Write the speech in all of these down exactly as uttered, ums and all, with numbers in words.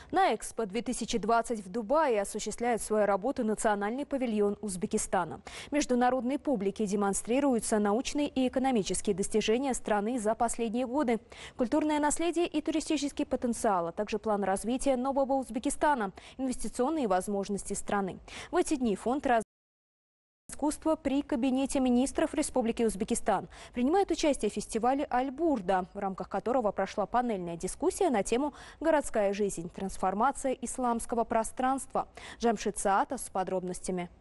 На Экспо две тысячи двадцать в Дубае осуществляет свою работу национальный павильон Узбекистана. Международной публике демонстрируются научные и экономические достижения страны за последние годы, культурное наследие и туристический потенциал, а также план развития нового Узбекистана, инвестиционные возможности страны. В эти дни фонд развития искусства при Кабинете министров Республики Узбекистан принимает участие в фестивале «Аль-Бурда», в рамках которого прошла панельная дискуссия на тему «Городская жизнь. Трансформация исламского пространства». Джамшид Саатов с подробностями.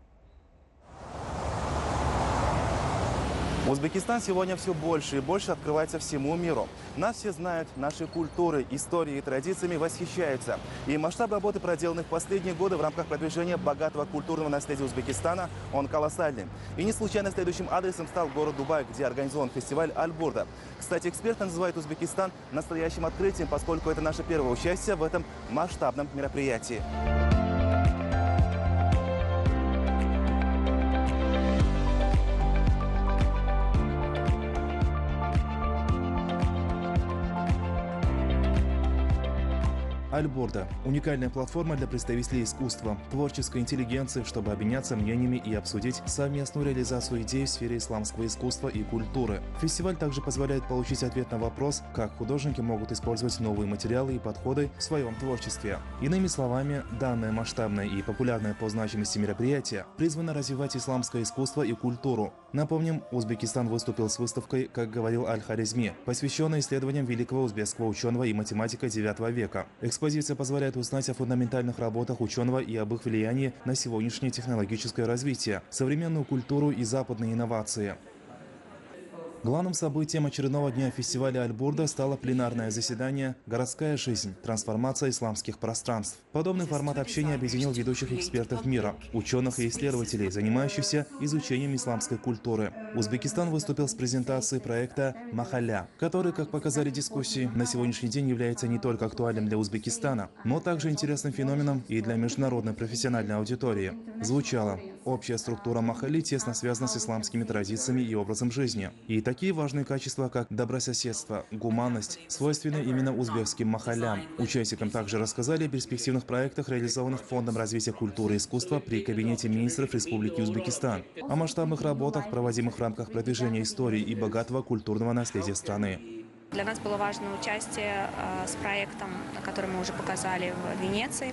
Узбекистан сегодня все больше и больше открывается всему миру. Нас все знают, нашей культурой, историей и традициями восхищаются. И масштаб работы, проделанных в последние годы в рамках продвижения богатого культурного наследия Узбекистана, он колоссальный. И не случайно следующим адресом стал город Дубай, где организован фестиваль «Аль-Бурда». Кстати, эксперты называют Узбекистан настоящим открытием, поскольку это наше первое участие в этом масштабном мероприятии. Аль-Бурда – уникальная платформа для представителей искусства, творческой интеллигенции, чтобы обменяться мнениями и обсудить совместную реализацию идей в сфере исламского искусства и культуры. Фестиваль также позволяет получить ответ на вопрос, как художники могут использовать новые материалы и подходы в своем творчестве. Иными словами, данное масштабное и популярное по значимости мероприятие призвано развивать исламское искусство и культуру. Напомним, Узбекистан выступил с выставкой, как говорил Аль-Харизми, посвященной исследованиям великого узбекского ученого и математика девятого века. Экспозиция позволяет узнать о фундаментальных работах ученого и об их влиянии на сегодняшнее технологическое развитие, современную культуру и западные инновации. Главным событием очередного дня фестиваля «Аль-Бурда» стало пленарное заседание «Городская жизнь. Трансформация исламских пространств». Подобный формат общения объединил ведущих экспертов мира, ученых и исследователей, занимающихся изучением исламской культуры. Узбекистан выступил с презентацией проекта «Махалля», который, как показали дискуссии, на сегодняшний день является не только актуальным для Узбекистана, но также интересным феноменом и для международной профессиональной аудитории. Звучало: общая структура Махалли тесно связана с исламскими традициями и образом жизни. И такие важные качества, как добрососедство, гуманность, свойственны именно узбекским махаллям. Участникам также рассказали о перспективных проектах, реализованных Фондом развития культуры и искусства при Кабинете министров Республики Узбекистан, о масштабных работах, проводимых в рамках продвижения истории и богатого культурного наследия страны. Для нас было важно участие э, с проектом, который мы уже показали в Венеции,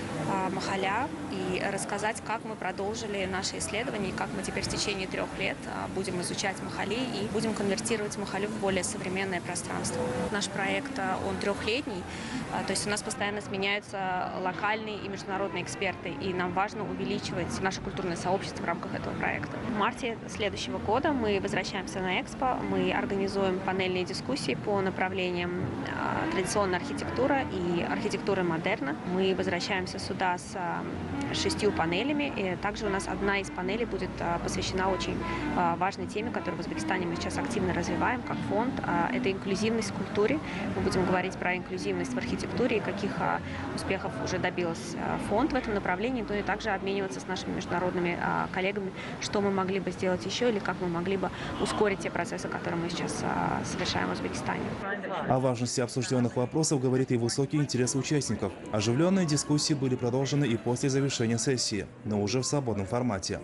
э, Махалля, и рассказать, как мы продолжили наши исследования, и как мы теперь в течение трех лет э, будем изучать Махалли и будем конвертировать Махаллю в более современное пространство. Наш проект, э, он трехлетний, э, то есть у нас постоянно сменяются локальные и международные эксперты, и нам важно увеличивать наше культурное сообщество в рамках этого проекта. В марте следующего года мы возвращаемся на Экспо, мы организуем панельные дискуссии по направлениям э, традиционная архитектура и архитектура модерна. Мы возвращаемся сюда с э, шестью панелями, и также у нас одна из панелей будет э, посвящена очень э, важной теме, которую в Узбекистане мы сейчас активно развиваем как фонд. Э, это инклюзивность в культуре. Мы будем говорить про инклюзивность в архитектуре и каких э, успехов уже добился э, фонд в этом направлении, но и также обмениваться с нашими международными э, коллегами, что мы могли бы сделать еще или как мы могли бы ускорить те процессы, которые мы сейчас э, совершаем в Узбекистане. О важности обсужденных вопросов говорит и высокий интерес участников. Оживленные дискуссии были продолжены и после завершения сессии, но уже в свободном формате.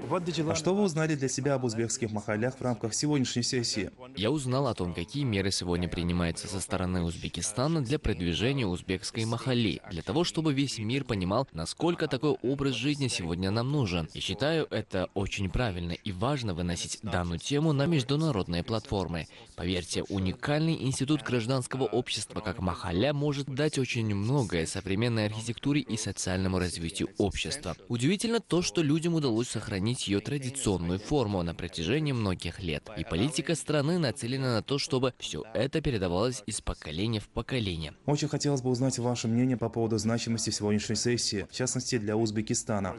А что вы узнали для себя об узбекских махаллях в рамках сегодняшней сессии? Я узнал о том, какие меры сегодня принимаются со стороны Узбекистана для продвижения узбекской махалли, для того, чтобы весь мир понимал, насколько такой образ жизни сегодня нам нужен. И считаю, это очень правильно и важно выносить данную тему на международные платформы. Поверьте, уникальный институт гражданского общества, как махалля, может дать очень многое современной архитектуре и социальному развитию общества. Удивительно то, что людям удалось сохранить ее традиционную форму на протяжении многих лет. И политика страны нацелена на то, чтобы все это передавалось из поколения в поколение. Очень хотелось бы узнать ваше мнение по поводу значимости сегодняшней сессии, в частности для Узбекистана.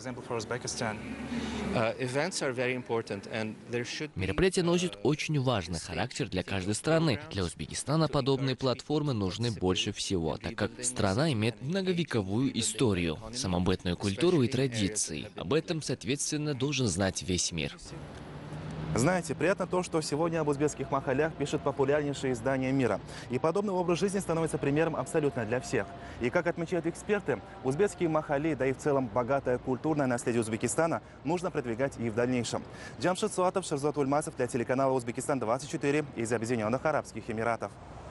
Мероприятие носит очень важный характер для каждой страны. Для Узбекистана подобные платформы нужны больше всего, так как страна имеет многовековую историю, самобытную культуру и традиции. Об этом, соответственно, должен знать весь мир. Знаете, приятно то, что сегодня об узбекских махалях пишет популярнейшие издания мира. И подобный образ жизни становится примером абсолютно для всех. И как отмечают эксперты, узбекские махали, да и в целом богатое культурное наследие Узбекистана нужно продвигать и в дальнейшем. Джамшид Суатов, Шерзот Ульмасов для телеканала «Узбекистан двадцать четыре» из Объединенных Арабских Эмиратов.